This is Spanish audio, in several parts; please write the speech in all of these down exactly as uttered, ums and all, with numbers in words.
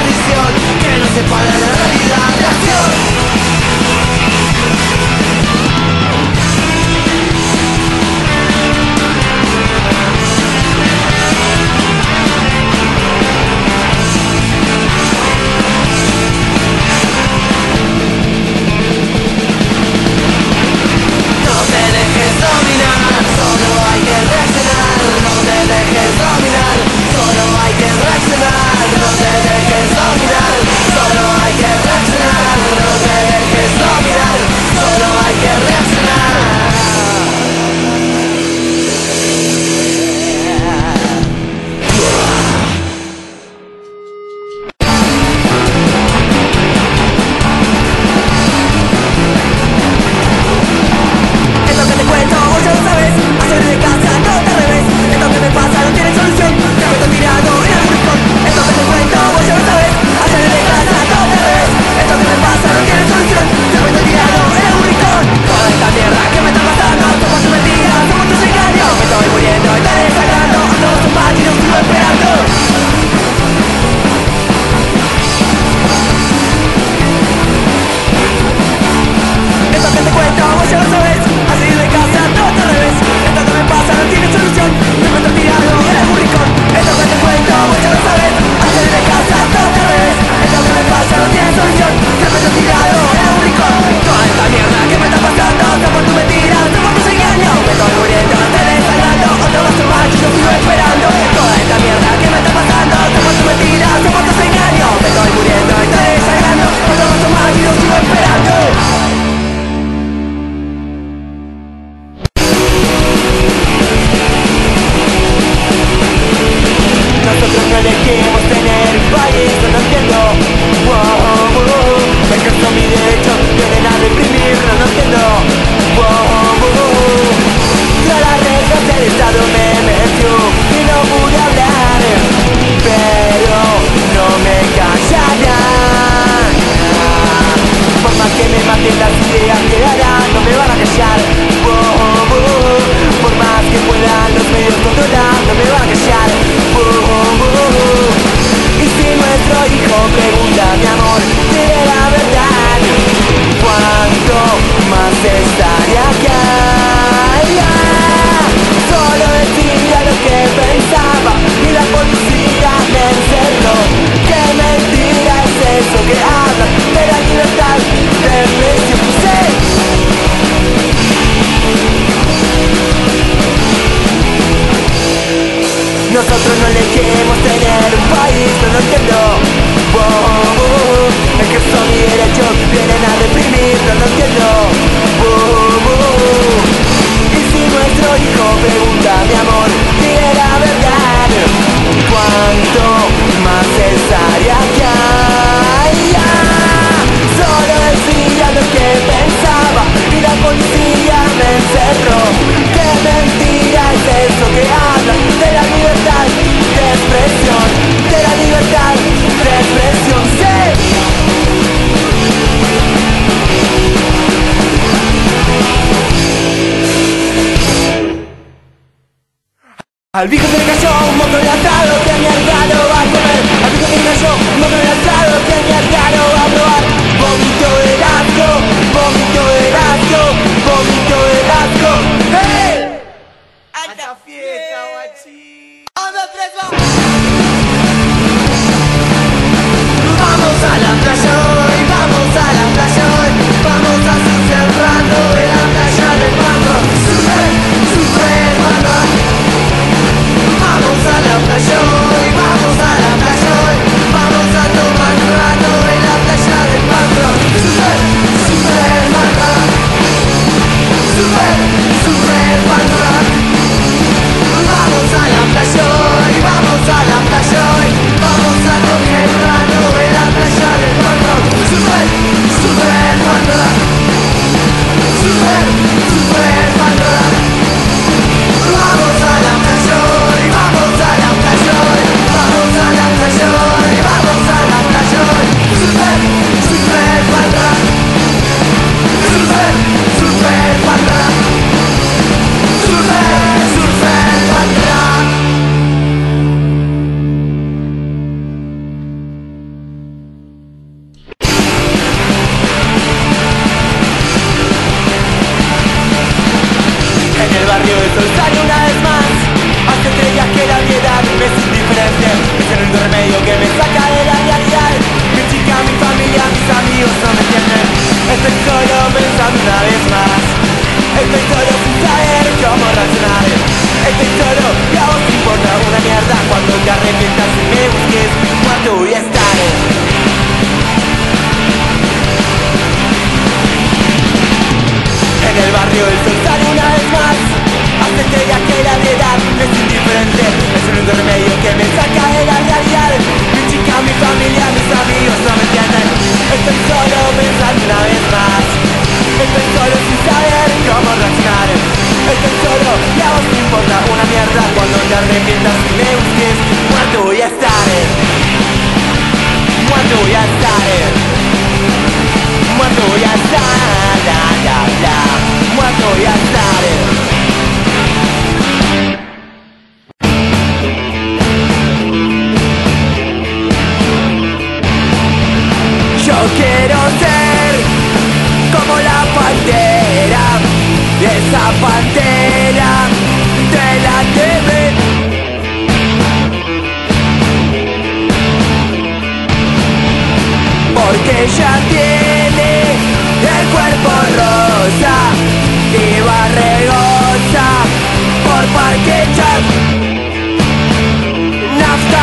maldición que nos separa de la realidad de acción. Nosotros no elegimos tener un país, no lo entiendo. Oh, oh, oh. Es que son mis derechos, vienen a reprimir, no lo entiendo. Oh, oh, oh. Y si nuestro hijo pregunta, mi amor, dile la verdad. ¿Cuánto más estaría que hay? Ah, solo decía lo que pensaba y la policía me encerró. Qué mentira es eso que hablan de la libertad de expresión, de la libertad de expresión, sí. Al viejo se le cayó un motor de atado que mi hermano va a comer. Al viejo se le cayó un motor de atado que mi hermano va a probar. Vómito de asco, vómito de asco, vómito de asco. ¡Hey! ¡Alta fiesta, guachín! ¡Uno, tres, vamos! Vamos a la playa hoy, vamos a la playa hoy. Vamos a estar cerrando en la playa del Barro. Super, super Barro. Vamos a la playa hoy, vamos a la playa hoy. Vamos a tomar un rato en la playa del Barro. Super, super Barro. Super, super Barro. Vamos a la playa hoy, vamos arrepientas y me busques. Muerto voy a estar, muerto voy a estar, muerto voy a estar, la, la, la, muerto voy a estar. Yo quiero ser como la pantera, esa pantera de la T V. Porque ella tiene el cuerpo rosa y barregosa por Parque Chat, nafta.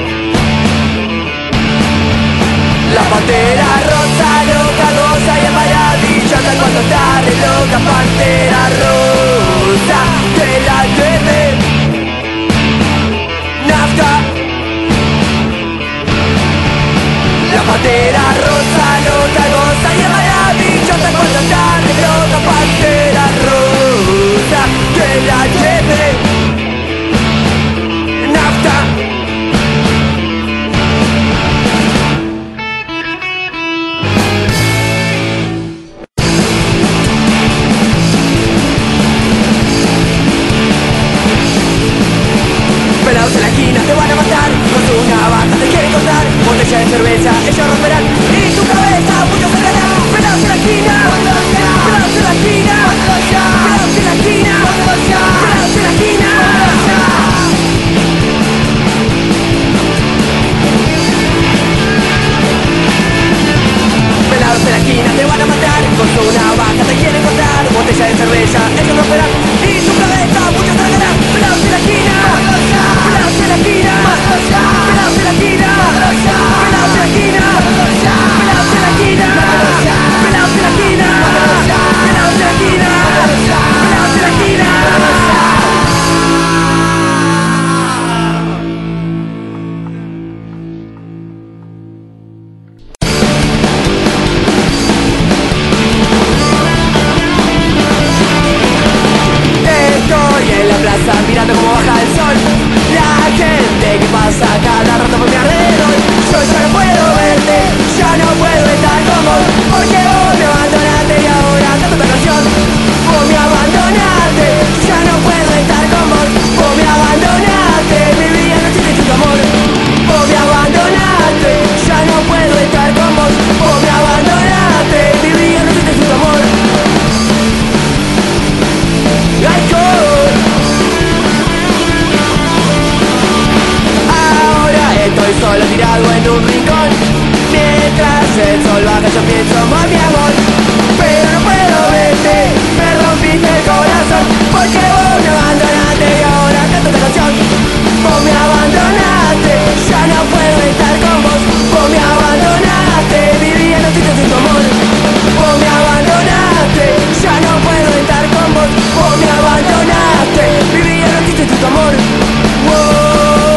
La pantera rosa, loca, goza y es maravillosa cuando está re loca. Pantera rosa de la T V, nafta. La pantera rosa, loca, goza y es maravillosa cuando está re loca. Pantera rosa de la T V, nafta. Pelados en la esquina te van a matar, con una banda te quieren cortar, botella de cerveza ellos romperán y tu cabeza mucho sangrará. Pelados en la esquina, pelados en la esquina, pelados en la esquina, pelados en la esquina. Pelados en la esquina te van a matar, con una banda te quieren cortar, botella de cerveza ellos romperán y tu cabeza mucho sangrará. Pelados en la esquina, pelados en la esquina, pelados en la esquina, pelados en la esquina, pelados en la esquina, pelados en la esquina, pelados en la esquina, pelados en la esquina. Estoy en la plaza mirando cómo baja el sol, la gente que pasa cada rato por mi alrededor. Yo ya no puedo verte, ya no puedo estar con vos, porque vos me abandonaste y ahora canto esta canción. Vos me abandonaste, ya no puedo estar con vos, vos me abandonaste, mi vida no tiene tu amor. Vos me abandonaste, ya no puedo estar con vos, vos me abandonaste, mi vida no tiene tu amor. Alcohol. Ahora estoy solo tirado en un rincón, mientras el sol baja yo pienso más mi amor. Pero no puedo verte, me rompiste el corazón, porque vos me abandonaste y ahora canto esta canción. Vos me abandonaste, ya no puedo estar con vos, vos me abandonaste, mi vida no existe sin tu amor. Vos me abandonaste, ya no puedo estar con vos, vos me abandonaste, mi vida no existe sin tu amor. Wow.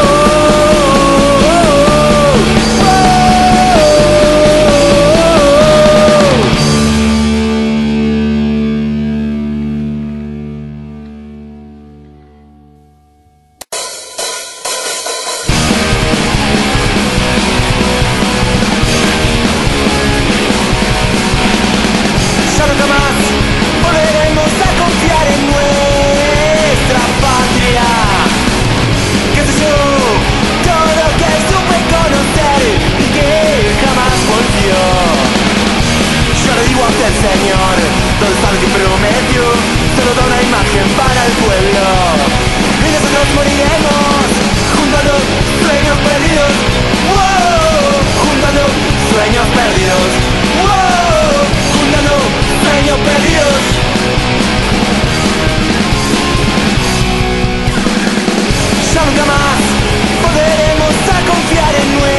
Ya nunca más volveremos a confiar en nuestra patria. Qué sé yo, todo lo que supe conocer y que jamás volvió. Yo le digo a usted, señor, todo está lo que prometió, solo da una imagen para el pueblo. Y nosotros moriremos junto a los sueños perdidos. ¡Wow! Junto a los sueños perdidos. ¡Wow! Junto a los sueños perdidos. Ya nunca más volveremos a confiar en nuestro